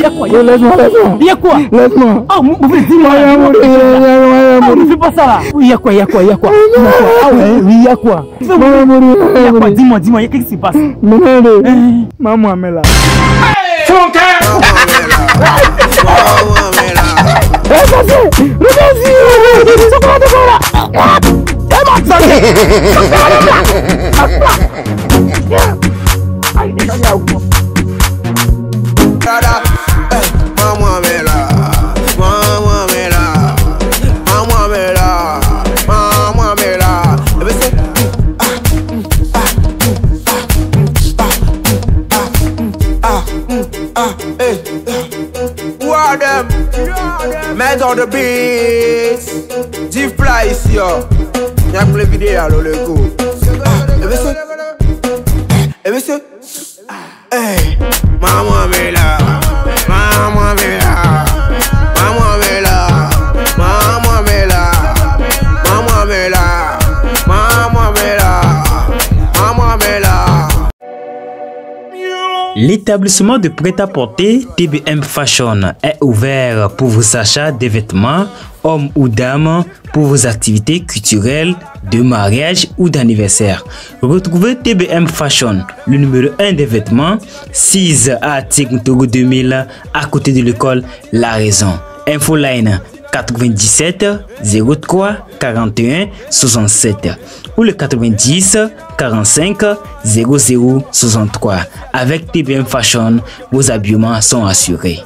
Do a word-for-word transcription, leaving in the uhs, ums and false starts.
y a quoi? Laisse-moi, laisse-moi. Il y a quoi? Laisse-moi. Oh, mon frère, dis-moi. Oh, ne fais pas ça là. Oui, il y a quoi? Il y a quoi? Il y a quoi? Ah ouais, oui, il y a quoi? Il y a quoi? Dis-moi, dis-moi, qu'est-ce qui se passe? Maman, mais là. Son cœur. Mets on the beats, Div Fly ici, yo. Y'a pour les vidéos, alors le coup. Eh monsieur, eh monsieur, hey, maman mais là, maman mais là, maman mais là, maman mais là, maman mais là, maman mais là, maman mais là. L'établissement de prêt-à-porter T B M Fashion est ouvert pour vos achats de vêtements, hommes ou dames, pour vos activités culturelles, de mariage ou d'anniversaire. Retrouvez T B M Fashion, le numéro un des vêtements, six à Tignotogo deux mille, à côté de l'école La Raison. Infoline quatre-vingt-dix-sept zéro trois quarante et un soixante-sept ou le quatre-vingt-dix quarante-cinq zéro zéro soixante-trois. Avec T B M Fashion, vos habillements sont assurés.